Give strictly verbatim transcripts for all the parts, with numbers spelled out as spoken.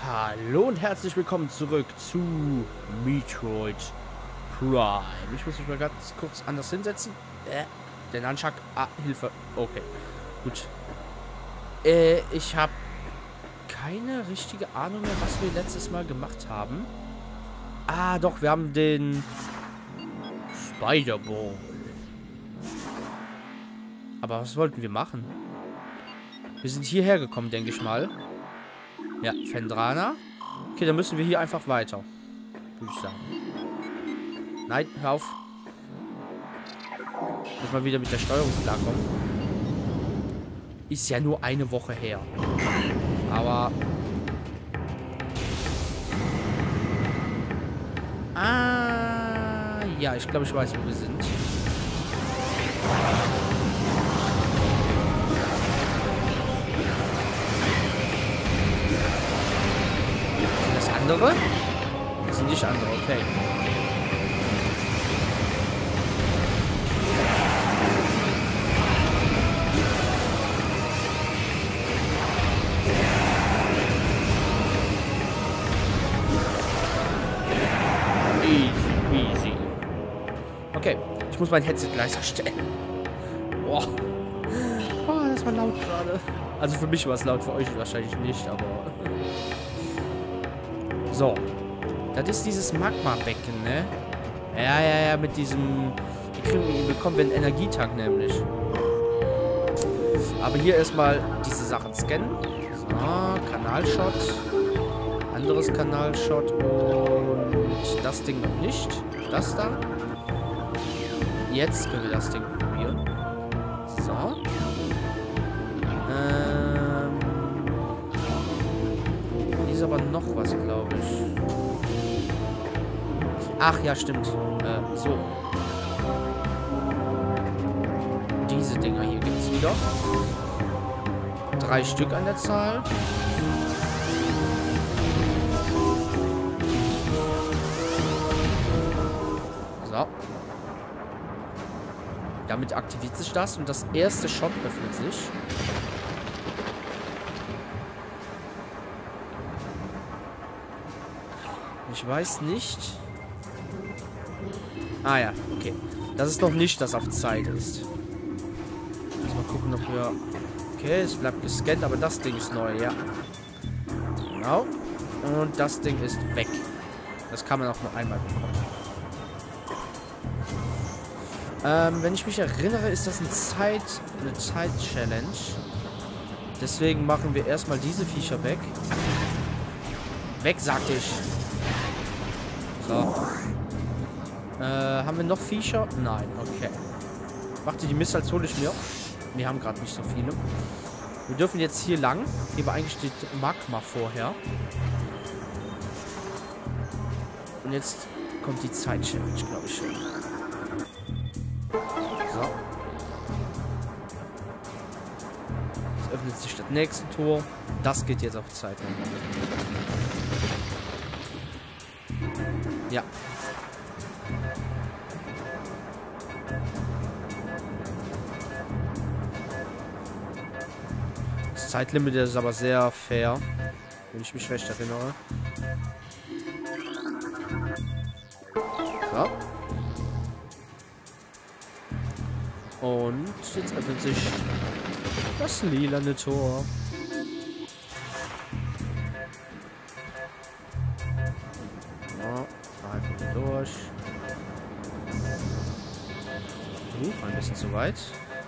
Hallo und herzlich willkommen zurück zu Metroid Prime. Ich muss mich mal ganz kurz anders hinsetzen. Äh, den Anschlag. Ah, Hilfe. Okay, gut. Äh, ich habe keine richtige Ahnung mehr, was wir letztes Mal gemacht haben. Ah, doch, wir haben den Spider-Ball. Aber was wollten wir machen? Wir sind hierher gekommen, denke ich mal. Ja, Phendrana. Okay, dann müssen wir hier einfach weiter. Würde ich sagen. Nein, hör auf. Muss mal wieder mit der Steuerung klarkommen. Ist ja nur eine Woche her. Aber... Ah, ja, ich glaube, ich weiß, wo wir sind. Andere? Das sind nicht andere, okay. Easy, easy. Okay, ich muss mein Headset leiser stellen. Boah. Oh, das war laut gerade. Also für mich war es laut, für euch wahrscheinlich nicht, aber... So. Das ist dieses Magma-Becken, ne? Ja, ja, ja, mit diesem... Die kriegen wir bekommen wir einen Energietank nämlich. Aber hier erstmal diese Sachen scannen. So, Kanalshot. Anderes Kanalshot. Und das Ding noch nicht. Das da. Jetzt können wir das Ding probieren. So. Ähm... Hier ist aber noch was, glaube ich. Ach ja, stimmt. Äh, so. Diese Dinger hier gibt es wieder. Drei Stück an der Zahl. So. Damit aktiviert sich das und das erste Shot öffnet sich. Ich weiß nicht. Ah ja, okay. Das ist noch nicht, dass auf Zeit ist. Lass mal gucken, ob wir... Okay, es bleibt gescannt, aber das Ding ist neu, ja. Genau. Und das Ding ist weg. Das kann man auch nur einmal bekommen. Ähm, wenn ich mich erinnere, ist das eine Zeit... eine Zeit-Challenge. Deswegen machen wir erstmal diese Viecher weg. Weg, sagte ich. So. Äh, haben wir noch Viecher? Nein, okay. Warte, die Missiles hole ich mir. Wir haben gerade nicht so viele. Wir dürfen jetzt hier lang. Hier war eigentlich die Magma vorher. Und jetzt kommt die Zeit-Challenge, glaube ich. So. Jetzt öffnet sich das nächste Tor. Das geht jetzt auf Zeit. Ja. Das Zeitlimit ist aber sehr fair, wenn ich mich recht erinnere. So. Und jetzt öffnet sich das lilane Tor. Einfach durch. Uh, ein bisschen zu weit.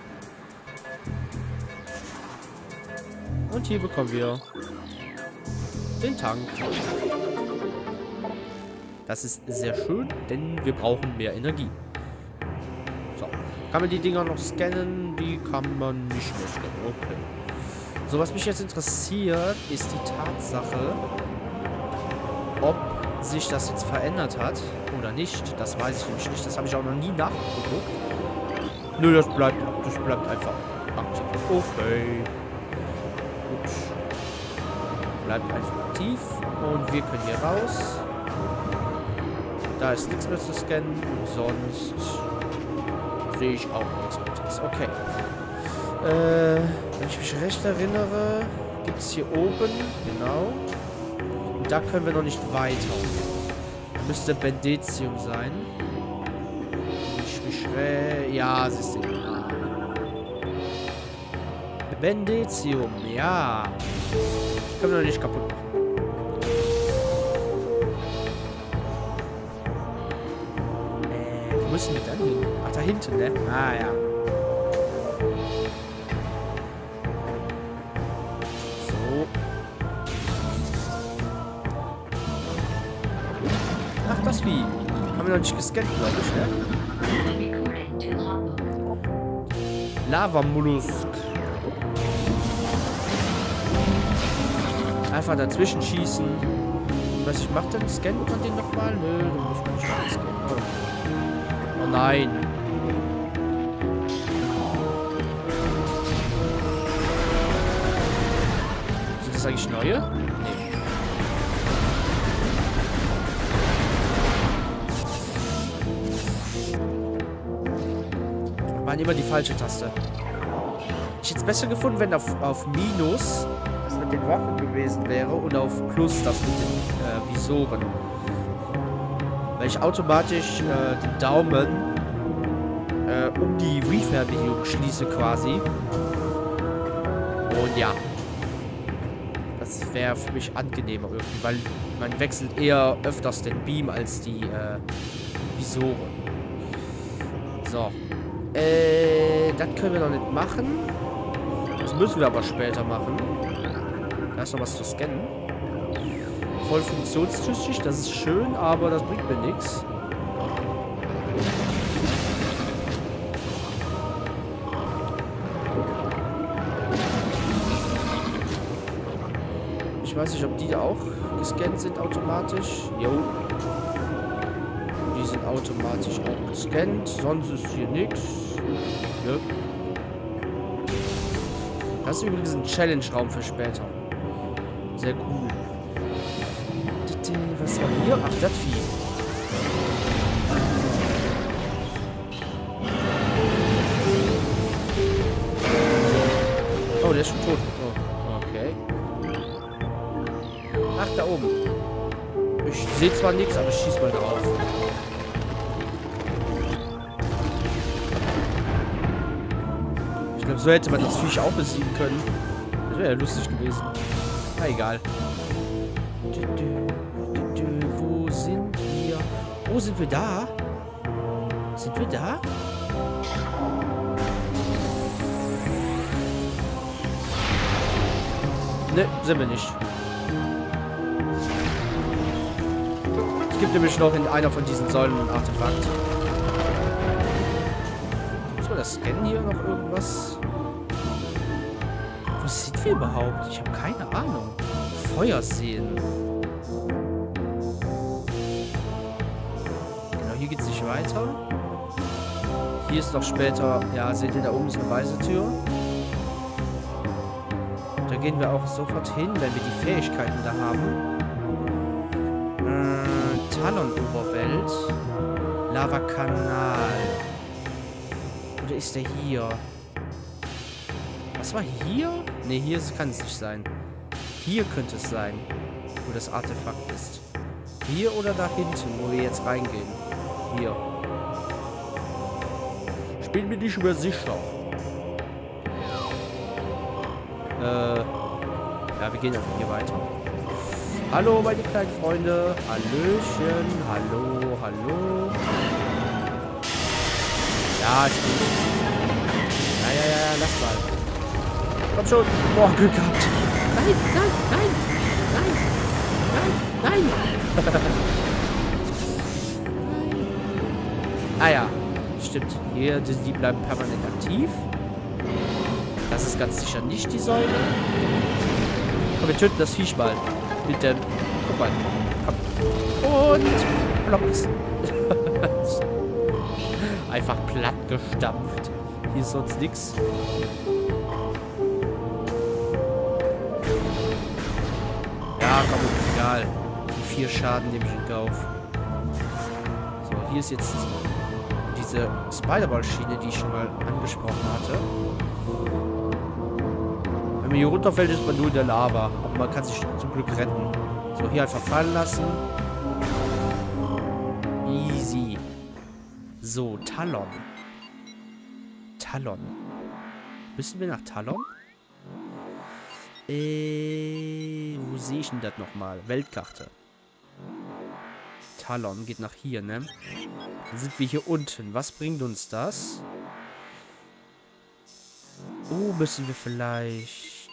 Und hier bekommen wir den Tank. Das ist sehr schön, denn wir brauchen mehr Energie. So. Kann man die Dinger noch scannen? Die kann man nicht mehr scannen. Okay. So, was mich jetzt interessiert, ist die Tatsache, ob sich das jetzt verändert hat oder nicht. Das weiß ich nämlich nicht. Das habe ich auch noch nie nachgeguckt. Nö, das bleibt, das bleibt einfach aktiv. Okay. Gut. Bleibt einfach aktiv. Und wir können hier raus. Da ist nichts mehr zu scannen. Und sonst sehe ich auch nichts mehr. Okay. Äh, wenn ich mich recht erinnere, gibt es hier oben, genau, da können wir noch nicht weiter. Müsste Bendetium sein. Ich mich ja, siehst du. Bendetium, ja. Können wir noch nicht kaputt machen. Äh, wo müssen wir dann hin? Ach, da hinten, ne? Ah, ja. So. Ach, das wie? Haben wir noch nicht gescannt, glaube ich, ne? Lava-Mollusk. Einfach dazwischen schießen. Was ich mache dann? Scannt man den nochmal? Nö, du musst man nicht mal scannen. Oh. Oh nein. Sind das eigentlich neue? Nee. Waren immer die falsche Taste. Ich hätte es besser gefunden, wenn auf, auf Minus das mit den Waffen gewesen wäre und auf Plus das mit den äh, Visoren. Weil ich automatisch äh, den Daumen äh, um die Wii-Fernbedienung schließe quasi. Und ja. Das wäre für mich angenehmer irgendwie, weil man wechselt eher öfters den Beam als die äh, Visoren. So. Äh, das können wir noch nicht machen. Das müssen wir aber später machen. Da ist noch was zu scannen. Voll funktionstüchtig, das ist schön, aber das bringt mir nichts. Ich weiß nicht, ob die auch gescannt sind automatisch. Jo. Die sind automatisch auch gescannt. Sonst ist hier nichts. Ja. Das ist übrigens ein Challenge-Raum für später. Sehr cool. Was war hier? Ach, das Vieh. Oh, der ist schon tot. Oh, okay. Ach, da oben. Ich sehe zwar nichts, aber ich schieß mal drauf. Ich glaube, so hätte man das Viech auch besiegen können. Das wäre ja lustig gewesen. Na egal. Wo sind wir? Oh, sind wir da? Sind wir da? Ne, sind wir nicht. Es gibt nämlich noch in einer von diesen Säulen ein Artefakt. Muss man das scannen hier noch irgendwas? Wo sind wir überhaupt? Ich habe keine Ahnung. Feuer sehen. Genau, hier geht es nicht weiter. Hier ist doch später... Ja, seht ihr, da oben ist eine weiße Tür. Da gehen wir auch sofort hin, wenn wir die Fähigkeiten da haben. Äh, Talon-Oberwelt. Lava-Kanal. Oder ist der hier? Was war hier? Ne, hier kann es nicht sein. Hier könnte es sein, wo das Artefakt ist. Hier oder da hinten, wo wir jetzt reingehen. Hier. Ich bin mir nicht mehr sicher. Äh, ja, wir gehen einfach hier weiter. Hallo, meine kleinen Freunde. Hallöchen. Hallo, hallo. Ja, ist gut. Ja, ja, ja, ja, lass mal. Komm schon. Boah, Glück gehabt. Nein, nein, nein, nein, nein, nein. Ah ja, stimmt. Hier, die, die bleiben permanent aktiv. Das ist ganz sicher nicht die Säule. Komm, wir töten das Viech mal. Mit dem... Guck mal. Komm. Und... Plops. Einfach platt gestampft. Hier ist sonst nichts. Ja, komm, egal. Die vier Schaden nehme ich in Kauf. So, hier ist jetzt diese Spiderball-Schiene, die ich schon mal angesprochen hatte. Wenn man hier runterfällt, ist man nur in der Lava. Aber man kann sich zum Glück retten. So, hier einfach fallen lassen. Easy. So, Talon. Talon. Müssen wir nach Talon? Äh, wo sehe ich denn das nochmal? Weltkarte. Talon geht nach hier, ne? Dann sind wir hier unten. Was bringt uns das? Oh, müssen wir vielleicht...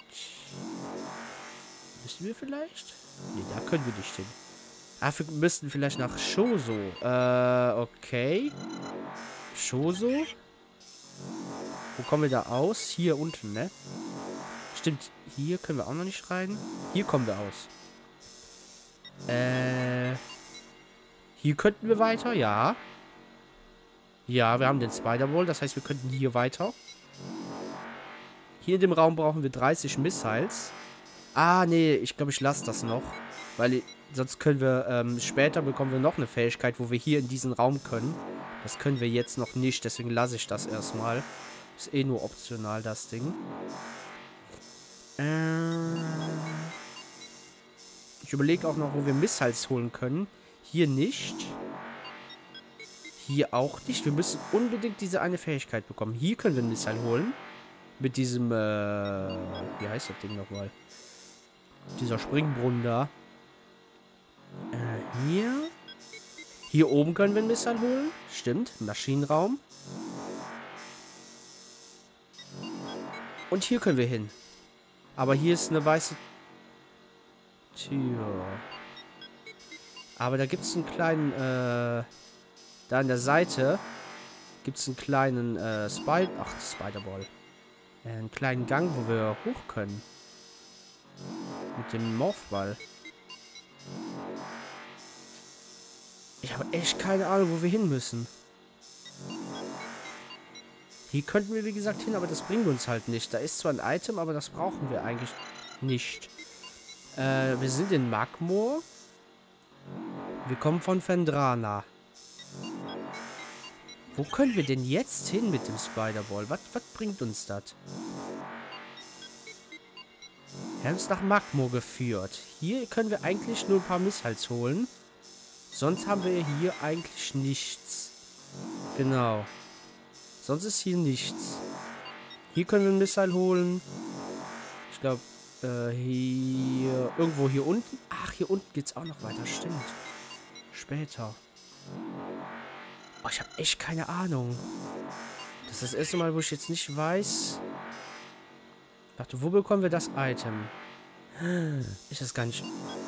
Müssen wir vielleicht? Ne, da können wir nicht hin. Ah, wir müssten vielleicht nach Choso. Äh, okay. Choso? Wo kommen wir da aus? Hier unten, ne? Stimmt, hier können wir auch noch nicht rein. Hier kommen wir aus. Äh... Hier könnten wir weiter, ja. Ja, wir haben den Spider-Ball, das heißt, wir könnten hier weiter. Hier in dem Raum brauchen wir dreißig Missiles. Ah, nee, ich glaube, ich lasse das noch. Weil sonst können wir, ähm, später bekommen wir noch eine Fähigkeit, wo wir hier in diesen Raum können. Das können wir jetzt noch nicht, deswegen lasse ich das erstmal. Ist eh nur optional, das Ding. Äh, ich überlege auch noch, wo wir Missiles holen können. Hier nicht. Hier auch nicht. Wir müssen unbedingt diese eine Fähigkeit bekommen. Hier können wir ein Missile holen. Mit diesem, äh... wie heißt das Ding nochmal? Dieser Springbrunnen da. Äh, hier. Hier oben können wir ein Missile holen. Stimmt. Maschinenraum. Und hier können wir hin. Aber hier ist eine weiße Tür. Aber da gibt es einen kleinen, äh, da an der Seite gibt es einen kleinen, äh, Spider, ach, Spider-Ball. Äh, einen kleinen Gang, wo wir hoch können. Mit dem Morphball. Ich habe echt keine Ahnung, wo wir hin müssen. Hier könnten wir, wie gesagt, hin, aber das bringt uns halt nicht. Da ist zwar ein Item, aber das brauchen wir eigentlich nicht. Äh, wir sind in Magmoor. Wir kommen von Phendrana. Wo können wir denn jetzt hin mit dem Spider-Ball? Was, was bringt uns das? Wir haben uns nach Magmoor geführt. Hier können wir eigentlich nur ein paar Missiles holen. Sonst haben wir hier eigentlich nichts. Genau. Sonst ist hier nichts. Hier können wir ein Missile holen. Ich glaube, äh, hier... Irgendwo hier unten. Ach, hier unten geht es auch noch weiter. Stimmt. Später. Oh, ich habe echt keine Ahnung. Das ist das erste Mal, wo ich jetzt nicht weiß. Ich dachte, wo bekommen wir das Item? Ist das gar nicht...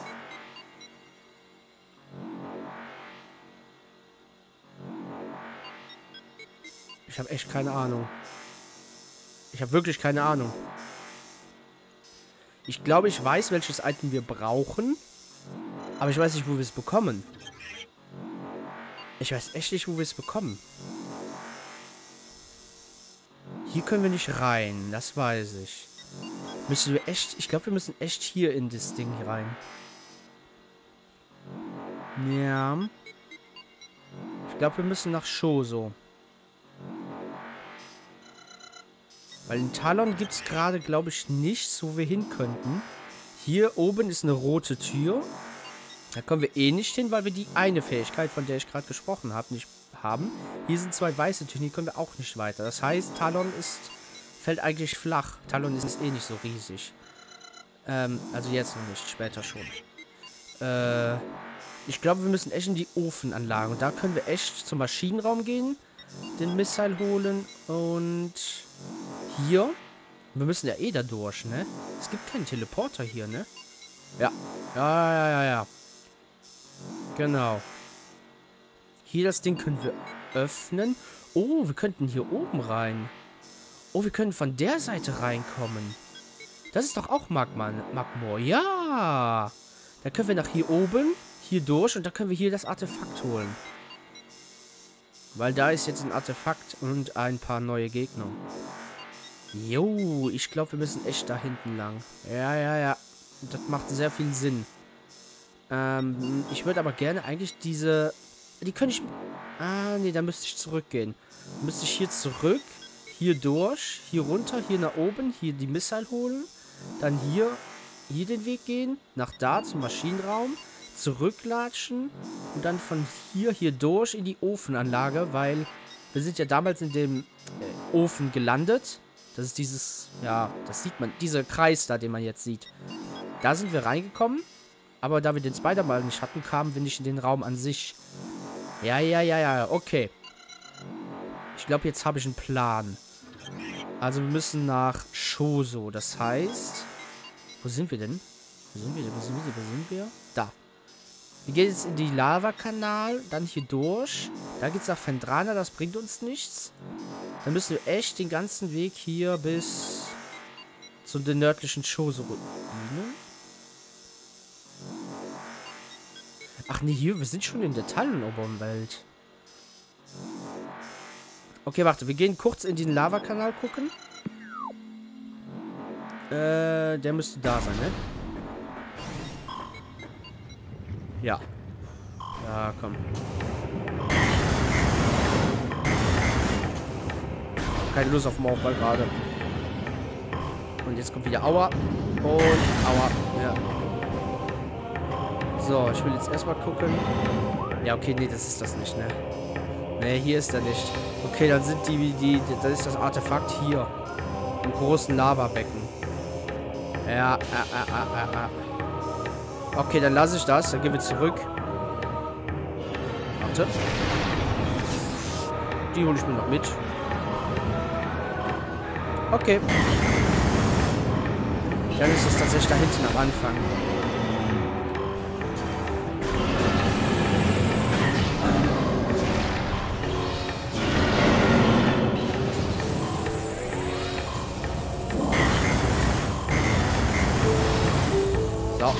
Ich habe echt keine Ahnung. Ich habe wirklich keine Ahnung. Ich glaube, ich weiß, welches Item wir brauchen. Aber ich weiß nicht, wo wir es bekommen. Ich weiß echt nicht, wo wir es bekommen. Hier können wir nicht rein. Das weiß ich. Müssen wir echt... Ich glaube, wir müssen echt hier in das Ding rein. Ja. Ich glaube, wir müssen nach Choso. Weil in Talon gibt es gerade, glaube ich, nichts, wo wir hin könnten. Hier oben ist eine rote Tür. Da kommen wir eh nicht hin, weil wir die eine Fähigkeit, von der ich gerade gesprochen habe, nicht haben. Hier sind zwei weiße Türen, hier können wir auch nicht weiter. Das heißt, Talon ist, fällt eigentlich flach. Talon ist eh nicht so riesig. Ähm, also jetzt noch nicht, später schon. Äh, ich glaube, wir müssen echt in die Ofenanlage. Und da können wir echt zum Maschinenraum gehen, den Missile holen und hier. Wir müssen ja eh da durch, ne? Es gibt keinen Teleporter hier, ne? Ja. Ja, ja, ja, ja. Genau. Hier das Ding können wir öffnen. Oh, wir könnten hier oben rein. Oh, wir können von der Seite reinkommen. Das ist doch auch Magma, Magmoor. Ja. Da können wir nach hier oben, hier durch und da können wir hier das Artefakt holen. Weil da ist jetzt ein Artefakt und ein paar neue Gegner. Jo, ich glaube, wir müssen echt da hinten lang. Ja, ja, ja. Das macht sehr viel Sinn. Ähm, ich würde aber gerne eigentlich diese... Die könnte ich... Ah, nee, da müsste ich zurückgehen. Müsste ich hier zurück, hier durch, hier runter, hier nach oben, hier die Missile holen. Dann hier hier den Weg gehen, nach da zum Maschinenraum, zurücklatschen und dann von hier hier durch in die Ofenanlage, weil wir sind ja damals in dem äh, Ofen gelandet. Das ist dieses, ja, das sieht man, dieser Kreis da, den man jetzt sieht. Da sind wir reingekommen, aber da wir den Spider-Man nicht hatten, kamen wir nicht in den Raum an sich. Ja, ja, ja, ja, okay. Ich glaube, jetzt habe ich einen Plan. Also wir müssen nach Choso, das heißt... Wo sind wir denn? Wo sind wir denn? Wo sind wir? Wo sind wir? Da. Wir gehen jetzt in die Lavakanal, dann hier durch. Da geht's nach Phendrana, das bringt uns nichts. Dann müssen wir echt den ganzen Weg hier bis zu den nördlichen Choso-Ruinen. Ach nee, hier, wir sind schon in der Tannenoberwelt. Okay, warte, wir gehen kurz in den Lavakanal gucken. Äh, der müsste da sein, ne? Ja. Ja, komm. Keine Lust auf den Aufball gerade. Und jetzt kommt wieder Aua. Und Aua. Ja. So, ich will jetzt erstmal gucken. Ja, okay, nee, das ist das nicht, ne? Ne, hier ist er nicht. Okay, dann sind die, die, das ist das Artefakt hier. Im großen Lavabecken. Ja, ja, ja, ja, ja. Okay, dann lasse ich das. Dann gehen wir zurück. Warte. Die hole ich mir noch mit. Okay. Dann ist es tatsächlich da hinten am Anfang. So.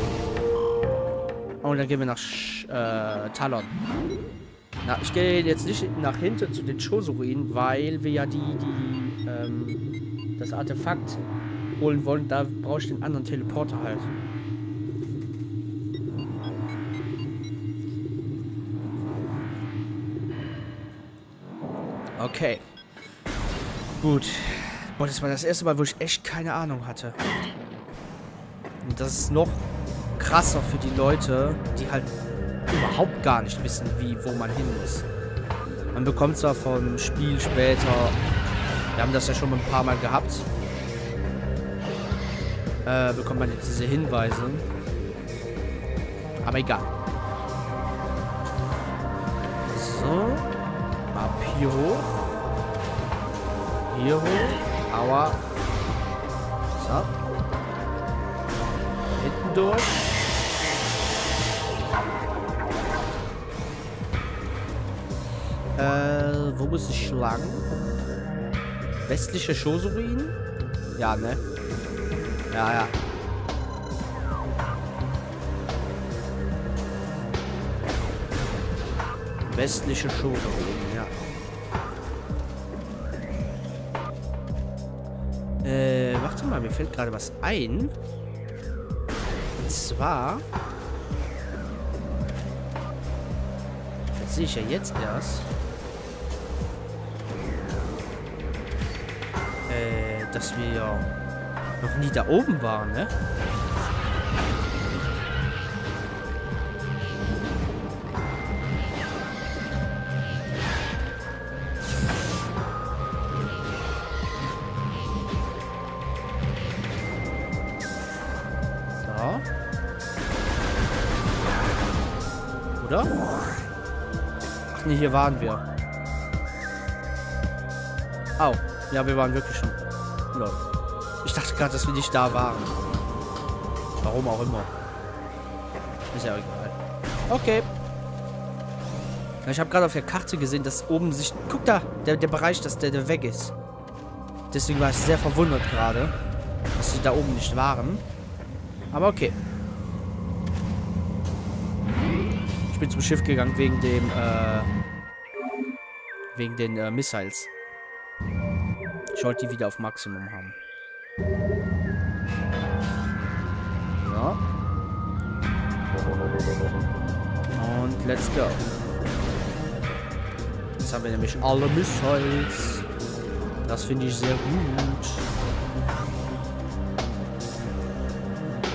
Und dann gehen wir nach Sch äh, Talon. Na, ich gehe jetzt nicht nach hinten zu den Choso-Ruinen, weil wir ja die, die, ähm, das Artefakt holen wollen. Da brauche ich den anderen Teleporter halt. Okay. Gut. Boah, das war das erste Mal, wo ich echt keine Ahnung hatte. Und das ist noch krasser für die Leute, die halt überhaupt gar nicht wissen, wie, wo man hin muss. Man bekommt zwar vom Spiel später, wir haben das ja schon ein paar Mal gehabt, äh, bekommt man jetzt diese Hinweise. Aber egal. So. Ab hier hoch. Hier hoch. Aua. So. Hinten durch. Äh, wo muss ich lang? Westliche Choso-Ruinen? Ja, ne? Ja, ja. Westliche Choso-Ruinen, ja. Äh, warte mal, mir fällt gerade was ein. Und zwar... Das sehe ich ja jetzt erst. Äh, dass wir ja noch nie da oben waren, ne? So. Oder? Ach nee, hier waren wir. Au. Ja, wir waren wirklich schon. Lol. Ich dachte gerade, dass wir nicht da waren. Warum auch immer. Ist ja egal. Okay. Ich habe gerade auf der Karte gesehen, dass oben sich... Guck da, der, der Bereich, dass der, der weg ist. Deswegen war ich sehr verwundert gerade, dass sie da oben nicht waren. Aber okay. Ich bin zum Schiff gegangen wegen dem, äh... wegen den, äh, Missiles. Ich wollte die wieder auf Maximum haben. So. Und let's go. Jetzt haben wir nämlich alle Missiles. Das finde ich sehr gut.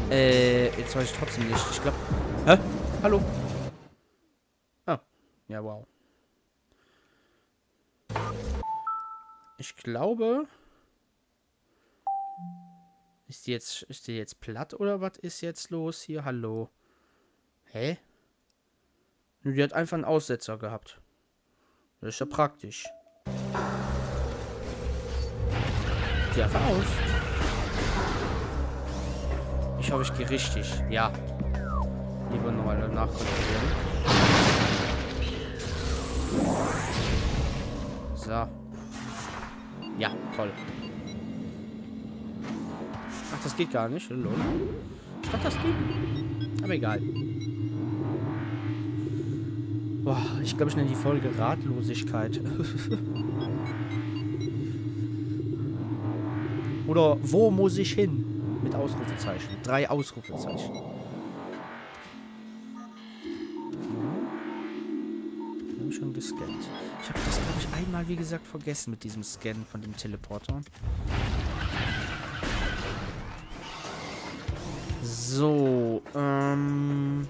Äh, jetzt weiß ich trotzdem nicht. Ich glaube... Hä? Hallo? Ah. Ja, wow. Ich glaube... Ist die jetzt, ist die jetzt platt oder was ist jetzt los hier? Hallo? Hä? Die hat einfach einen Aussetzer gehabt. Das ist ja praktisch. Die einfach aus. Ich hoffe, ich gehe richtig. Ja. Lieber nochmal nachkontrollieren. So. Ja, toll. Ach, das geht gar nicht. Hallo. Ich dachte, das geht. Aber egal. Boah, ich glaube, ich nenne die Folge Ratlosigkeit. Oder wo muss ich hin? Mit Ausrufezeichen. Drei Ausrufezeichen. Ich habe schon gescannt. Ich habe das, glaube ich, einmal, wie gesagt, vergessen mit diesem Scannen von dem Teleporter. So, ähm...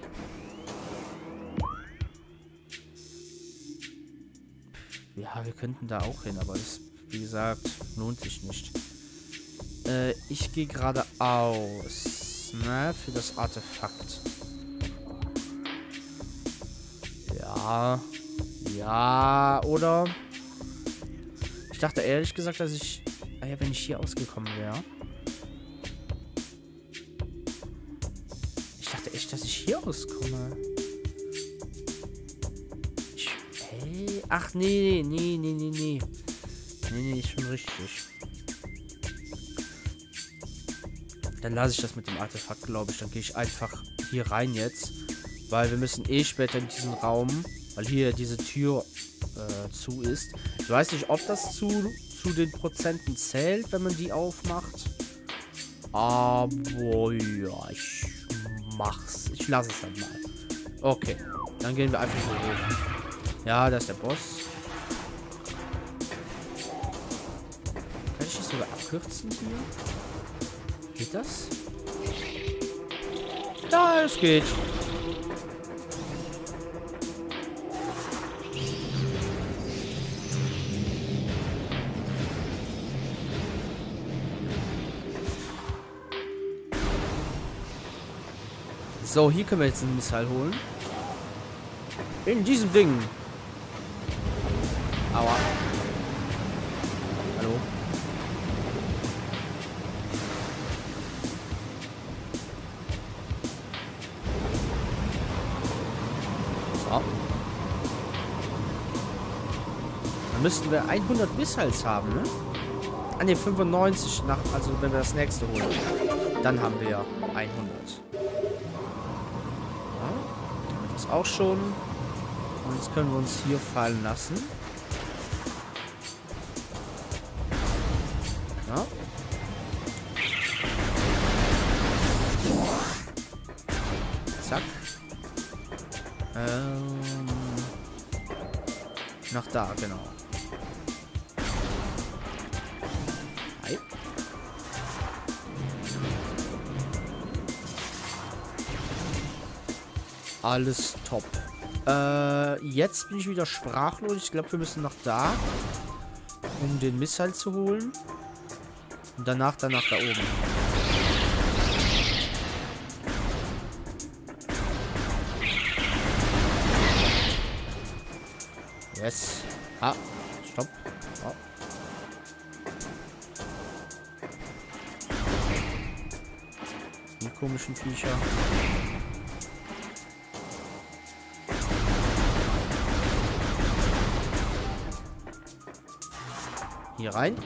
ja, wir könnten da auch hin, aber das, wie gesagt, lohnt sich nicht. Äh, ich gehe geradeaus, ne, für das Artefakt. Ja, ja, oder? Ich dachte ehrlich gesagt, dass ich, ah ja, wenn ich hier ausgekommen wäre. Ich dachte echt, dass ich hier auskomme. Ich, hey, ach nee, nee, nee, nee, nee. Nee, nee, ist schon richtig. Dann lasse ich das mit dem Artefakt, glaube ich. Dann gehe ich einfach hier rein jetzt. Weil wir müssen eh später in diesen Raum, weil hier diese Tür äh, zu ist. Ich weiß nicht, ob das zu, zu den Prozenten zählt, wenn man die aufmacht. Aber ja, ich mach's. Ich lasse es dann mal. Okay, dann gehen wir einfach so hoch. Ja, da ist der Boss. Kann ich das sogar abkürzen hier? Geht das? Ja, es geht. So, hier können wir jetzt einen Missile holen. In diesem Ding. Aua. Hallo. So. Dann müssten wir hundert Missiles haben, ne? Ah ne, fünfundneunzig nach, also wenn wir das nächste holen. Dann haben wir hundert. Das auch schon. Und jetzt können wir uns hier fallen lassen. Ja. Zack. Ähm. Nach da, genau. Hi. Alles top. Äh, jetzt bin ich wieder sprachlos. Ich glaube, wir müssen noch da, um den Missile zu holen. Und danach, danach da oben. Yes. Ah, stopp. Oh. Die komischen Viecher. Hier rein.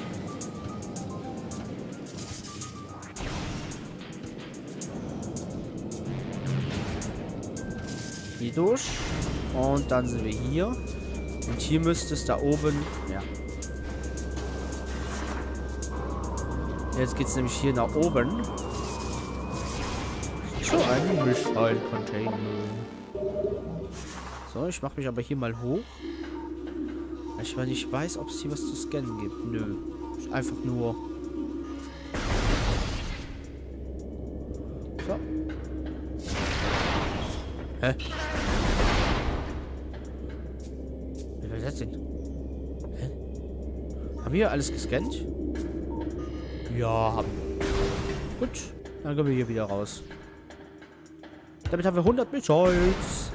Hier durch. Und dann sind wir hier. Und hier müsste es da oben... Ja. Jetzt geht es nämlich hier nach oben. Zu einem Missile-Container. So, ich mache mich aber hier mal hoch. Ich meine, ich weiß, ob es hier was zu scannen gibt. Nö. Ist einfach nur... So. Hä? Wie war das denn? Hä? Haben wir alles gescannt? Ja, haben wir. Gut, dann gehen wir hier wieder raus. Damit haben wir hundert Missiles.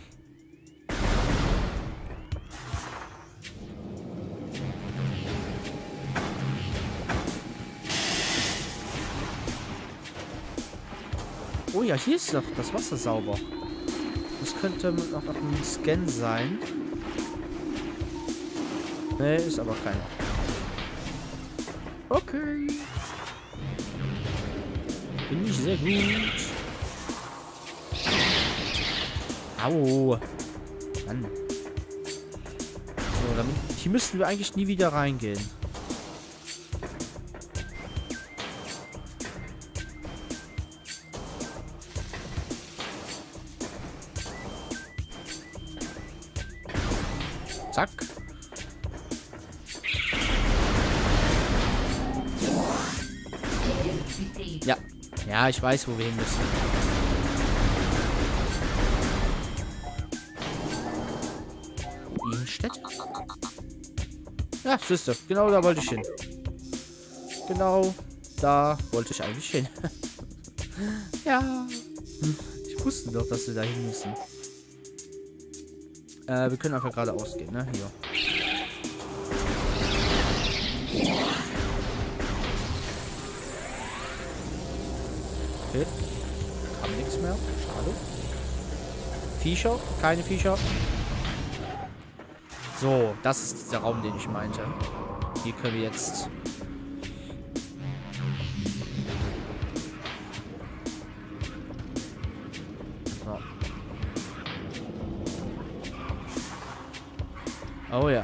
Oh ja, hier ist noch das Wasser sauber. Das könnte noch ein Scan sein. Ne, ist aber keiner. Okay. Finde ich sehr gut. Au. Mann. So, damit, hier müssten wir eigentlich nie wieder reingehen. Zack. Ja. Ja, ich weiß, wo wir hin müssen. Innenstadt? Ja, siehste. Genau da wollte ich hin. Genau da wollte ich eigentlich hin. Ja. Ich wusste doch, dass wir da hin müssen. Äh, wir können einfach geradeaus gehen, ne? Hier. Okay. Kam nichts mehr. Schade. Viecher? Keine Viecher. So, das ist der Raum, den ich meinte. Hier können wir jetzt... So. Oh ja.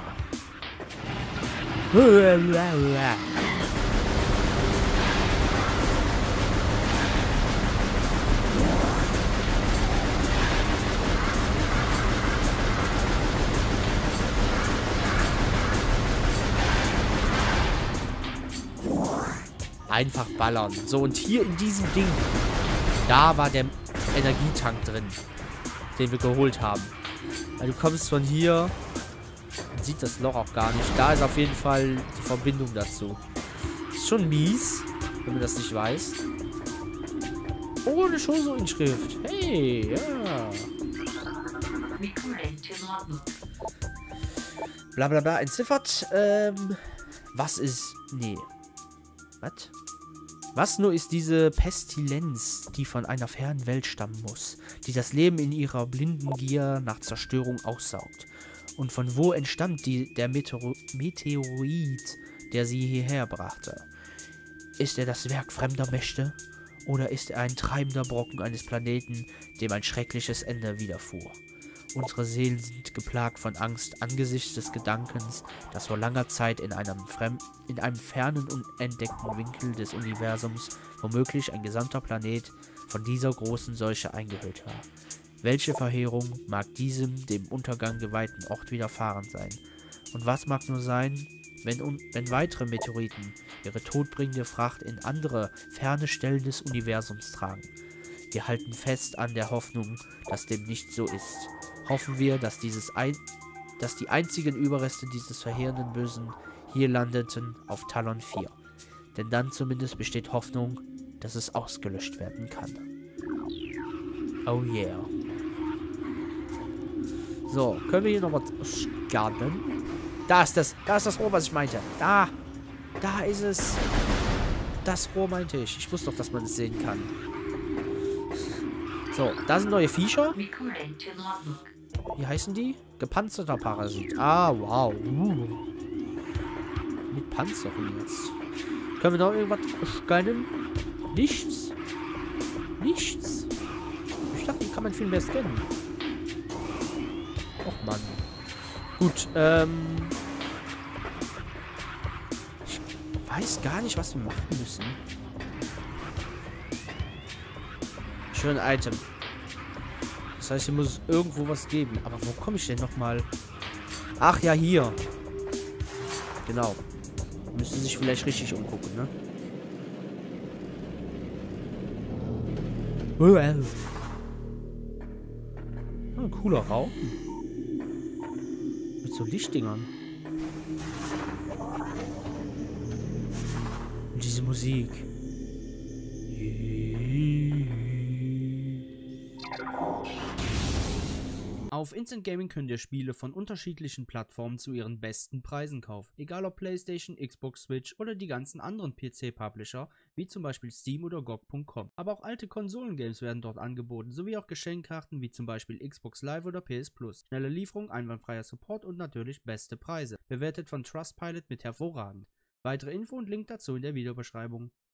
Einfach ballern. So, und hier in diesem Ding, da war der Energietank drin, den wir geholt haben. Weil du kommst von hier, man sieht das Loch auch gar nicht. Da ist auf jeden Fall die Verbindung dazu. Ist schon mies, wenn man das nicht weiß. Oh, eine Shoso-Inschrift. Hey, ja. Blablabla, bla, bla, entziffert. Ähm, was ist... Nee. Was? Was nur ist diese Pestilenz, die von einer fernen Welt stammen muss, die das Leben in ihrer blinden Gier nach Zerstörung aussaugt? Und von wo entstammt die, der Meteor Meteorit, der sie hierher brachte? Ist er das Werk fremder Mächte? Oder ist er ein treibender Brocken eines Planeten, dem ein schreckliches Ende widerfuhr? Unsere Seelen sind geplagt von Angst angesichts des Gedankens, dass vor langer Zeit in einem, Fremd in einem fernen und entdeckten Winkel des Universums womöglich ein gesamter Planet von dieser großen Seuche eingehüllt war. Welche Verheerung mag diesem dem Untergang geweihten Ort widerfahren sein? Und was mag nur sein, wenn, wenn weitere Meteoriten ihre todbringende Fracht in andere, ferne Stellen des Universums tragen? Wir halten fest an der Hoffnung, dass dem nicht so ist. Hoffen wir, dass, dieses ein dass die einzigen Überreste dieses verheerenden Bösen hier landeten auf Talon vier. Denn dann zumindest besteht Hoffnung, dass es ausgelöscht werden kann. Oh yeah. So, können wir hier noch was scannen? Da ist das, da ist das Rohr, was ich meinte. Da, da ist es. Das Rohr meinte ich. Ich wusste doch, dass man es sehen kann. So, da sind neue Viecher. Wie heißen die? Gepanzerter Parasit. Ah, wow. Uh. Mit Panzerung jetzt. Können wir noch irgendwas scannen? Nichts. Nichts. Ich dachte, die kann man viel mehr scannen. Och, Mann. Gut, ähm... ich weiß gar nicht, was wir machen müssen. Schön Item. Das heißt, hier muss es irgendwo was geben. Aber wo komme ich denn nochmal? Ach ja, hier. Genau. Müsste sich vielleicht richtig umgucken, ne? Oh, ein cooler Raum. Mit so Lichtdingern. Und diese Musik. Auf Instant Gaming könnt ihr Spiele von unterschiedlichen Plattformen zu ihren besten Preisen kaufen. Egal ob PlayStation, Xbox, Switch oder die ganzen anderen P C-Publisher, wie zum Beispiel Steam oder G O G Punkt com. Aber auch alte Konsolengames werden dort angeboten, sowie auch Geschenkkarten wie zum Beispiel Xbox Live oder P S Plus. Schnelle Lieferung, einwandfreier Support und natürlich beste Preise. Bewertet von Trustpilot mit hervorragend. Weitere Info und Link dazu in der Videobeschreibung.